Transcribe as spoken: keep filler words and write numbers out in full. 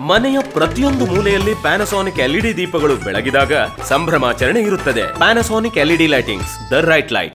ಮನೆಯ ಪ್ರತಿಯೊಂದು ಮೂಲೆಯಲ್ಲಿ ಪ್ಯಾನಸೋನಿಕ್ ಎಲ್ಇಡಿ ದೀಪಗಳು ಬೆಳಗಿದಾಗ ಸಂಭ್ರಮಾಚರಣೆ ಇರುತ್ತದೆ. Panasonic LED lightings, the right light.